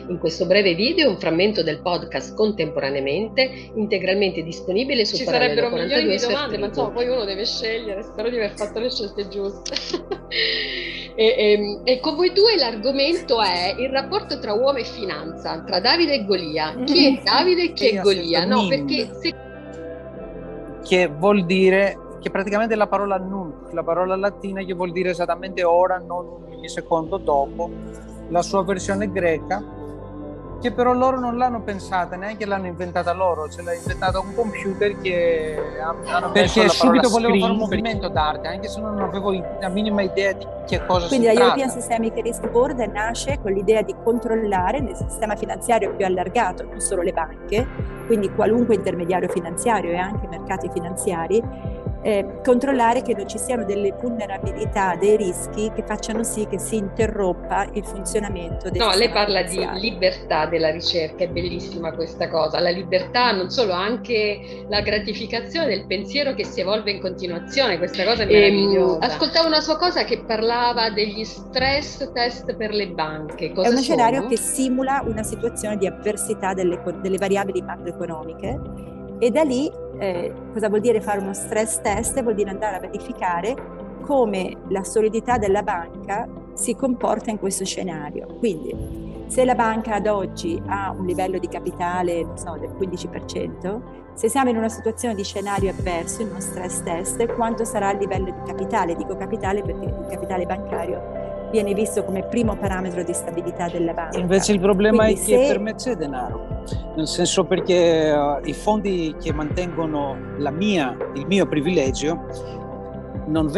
In questo breve video un frammento del podcast Contemporaneamente, integralmente disponibile su Ci Parallelo sarebbero milioni di 42 domande, ma insomma poi uno deve scegliere, spero di aver fatto le scelte giuste. E con voi due l'argomento è il rapporto tra uomo e finanza, tra Davide e Golia. Chi è Davide e chi è Golia? No, perché che vuol dire che praticamente la parola nunc, la parola latina che vuol dire esattamente ora, non un millisecondo dopo, la sua versione greca, che però loro non l'hanno pensata, neanche l'hanno inventata loro, ce l'ha inventata un computer che hanno messo la subito volevo fare un movimento d'arte, anche se non avevo la minima idea di che cosa Quindi si la tratta. European Systemic Risk Board nasce con l'idea di controllare nel sistema finanziario più allargato, non solo le banche, quindi qualunque intermediario finanziario e anche i mercati finanziari, controllare che non ci siano delle vulnerabilità, dei rischi che facciano sì che si interrompa il funzionamento del sistema lei parla finanziario. di libertà della ricerca, è bellissima questa cosa, la libertà non solo, anche la gratificazione del pensiero che si evolve in continuazione, questa cosa è meravigliosa. Ascoltavo una sua cosa che parlava degli stress test per le banche. Cosa è uno sono? scenario che simula una situazione di avversità delle variabili macroeconomiche e da lì cosa vuol dire fare uno stress test? Vuol dire andare a verificare come la solidità della banca si comporta in questo scenario. Quindi se la banca ad oggi ha un livello di capitale, non so, del 15%, se siamo in una situazione di scenario avverso, in uno stress test, quanto sarà il livello di capitale? Dico capitale perché il capitale bancario viene visto come primo parametro di stabilità della banca. Invece il problema Quindi è che per me c'è denaro, nel senso perché i fondi che mantengono il mio privilegio non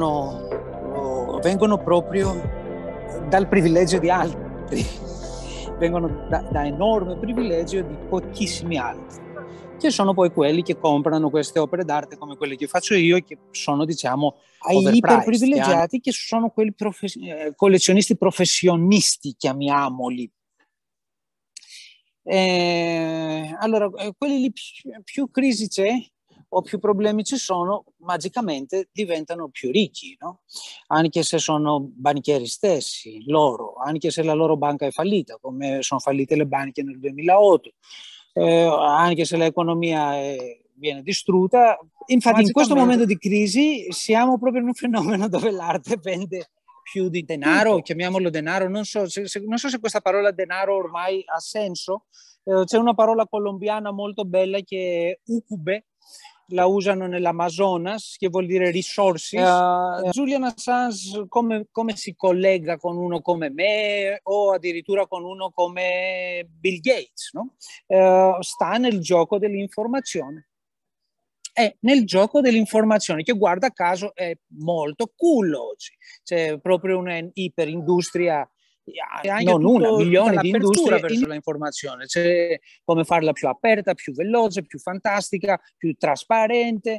vengono proprio dal privilegio di altri, vengono da enorme privilegio di pochissimi altri, che sono poi quelli che comprano queste opere d'arte come quelle che faccio io, che sono, diciamo, ai iperprivilegiati, che sono quelli collezionisti professionisti, chiamiamoli. Allora, quelli lì più crisi c'è o più problemi ci sono, magicamente diventano più ricchi, no? Anche se sono banchieri stessi, loro, anche se la loro banca è fallita, come sono fallite le banche nel 2008, anche se l'economia viene distrutta. Infatti in questo momento di crisi siamo proprio in un fenomeno dove l'arte vende più di denaro, chiamiamolo denaro, non so se questa parola denaro ormai ha senso. C'è una parola colombiana molto bella che è ucube, la usano nell'Amazonas, che vuol dire risorsi. Julian Assange come si collega con uno come me o addirittura con uno come Bill Gates, no? Sta nel gioco dell'informazione. È nel gioco dell'informazione, che guarda caso è molto cool oggi. C'è proprio un'iperindustria, non una, milioni di industrie verso l'informazione. C'è come farla più aperta, più veloce, più fantastica, più trasparente.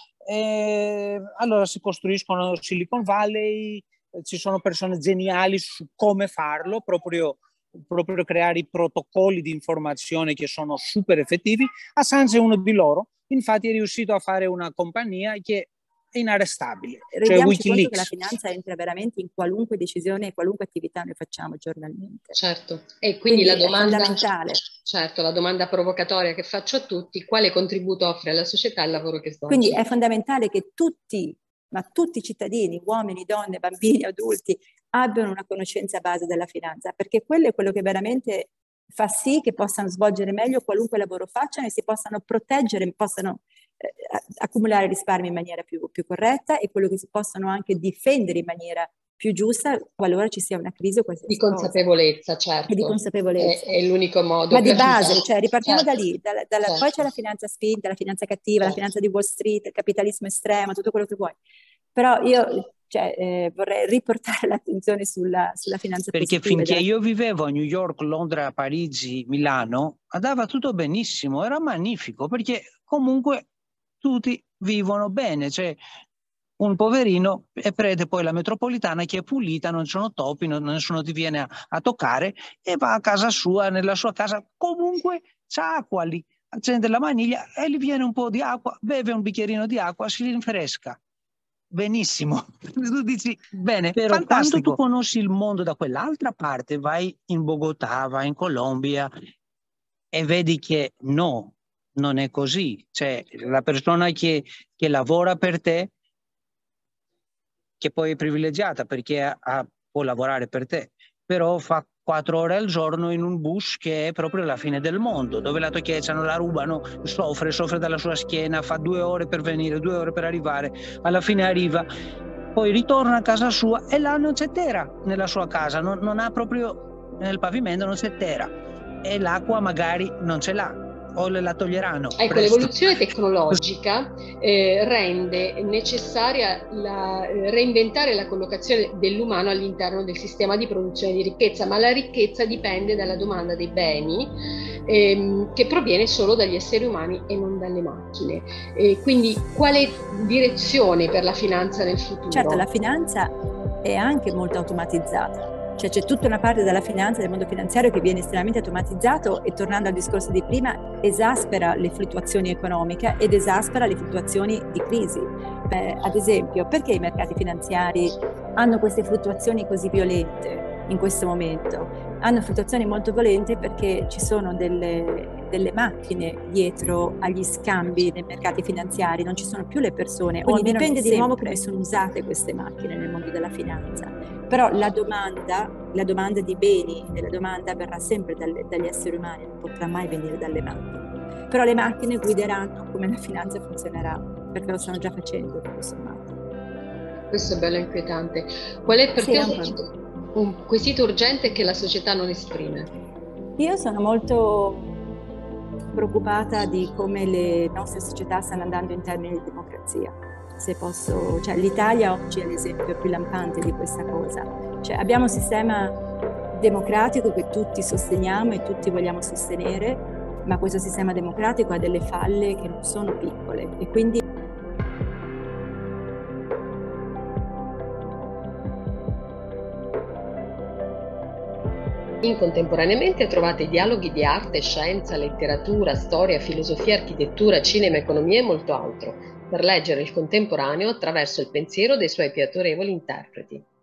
Allora si costruiscono Silicon Valley, ci sono persone geniali su come farlo, proprio creare i protocolli di informazione che sono super effettivi. Assange è uno di loro, infatti è riuscito a fare una compagnia che è inarrestabile, cioè Rendiamoci conto che la Wikileaks. finanza entra veramente in qualunque decisione e qualunque attività noi facciamo giornalmente. Certo, e quindi la domanda, è fondamentale. certo, la domanda provocatoria che faccio a tutti: quale contributo offre alla società il lavoro che svolge? Quindi è fondamentale che tutti i cittadini, uomini, donne, bambini, adulti, abbiano una conoscenza base della finanza, perché quello è quello che veramente fa sì che possano svolgere meglio qualunque lavoro facciano e si possano proteggere, possano accumulare risparmi in maniera più corretta e quello che si possono anche difendere in maniera più giusta qualora ci sia una crisi o qualsiasi di consapevolezza, cosa. certo. E di consapevolezza. È l'unico modo. Ma di base, cioè ripartiamo da lì, certo. Poi c'è la finanza spinta, la finanza cattiva, la finanza di Wall Street, il capitalismo estremo, tutto quello che vuoi. Però io vorrei riportare l'attenzione sulla finanza perché positiva. Perché finché io vivevo a New York, Londra, Parigi, Milano, andava tutto benissimo, era magnifico, perché comunque tutti vivono bene, cioè un poverino prende poi la metropolitana che è pulita, non sono topi, nessuno ti viene a toccare e va a casa sua, nella sua casa comunque c'ha acqua lì, accende la maniglia e gli viene un po' di acqua, beve un bicchierino di acqua, si rinfresca. benissimo. Tu dici, bene, però fantastico. Quando tu conosci il mondo da quell'altra parte, vai in Bogotà, vai in Colombia e vedi che no, non è così. Cioè, la persona che lavora per te, che poi è privilegiata perché può lavorare per te, però fa 4 ore al giorno in un bus che è proprio la fine del mondo, dove la tocchiacciano, la rubano, soffre dalla sua schiena, fa 2 ore per venire, 2 ore per arrivare, alla fine arriva, poi ritorna a casa sua e là non c'è terra nella sua casa, non ha proprio, nel pavimento non c'è terra e l'acqua magari non ce l'ha o la toglieranno. Ecco, presto. l'evoluzione tecnologica rende necessaria reinventare la collocazione dell'umano all'interno del sistema di produzione di ricchezza, ma la ricchezza dipende dalla domanda dei beni che proviene solo dagli esseri umani e non dalle macchine. Quindi quale direzione per la finanza nel futuro? Certo, la finanza è anche molto automatizzata. Cioè c'è tutta una parte della finanza, del mondo finanziario che viene estremamente automatizzato e, tornando al discorso di prima, esaspera le fluttuazioni economiche ed esaspera le fluttuazioni di crisi. Ad esempio, perché i mercati finanziari hanno queste fluttuazioni così violente in questo momento? Hanno fluttuazioni molto violente perché ci sono delle macchine dietro agli scambi nei mercati finanziari, non ci sono più le persone, quindi dipende di nuovo come sono usate queste macchine nel mondo della finanza. Però la domanda di beni e la domanda verrà sempre dagli esseri umani, non potrà mai venire dalle macchine. Però le macchine guideranno come la finanza funzionerà, perché lo stanno già facendo, tutto sommato. Questo è bello inquietante. Qual è per te un quesito urgente che la società non esprime? Io sono molto preoccupata di come le nostre società stanno andando in termini di democrazia. Se posso, cioè l'Italia oggi è l'esempio più lampante di questa cosa. Cioè abbiamo un sistema democratico che tutti sosteniamo e tutti vogliamo sostenere, ma questo sistema democratico ha delle falle che non sono piccole e quindi Contemporaneamente trovate dialoghi di arte, scienza, letteratura, storia, filosofia, architettura, cinema, economia e molto altro, per leggere il contemporaneo attraverso il pensiero dei suoi più autorevoli interpreti.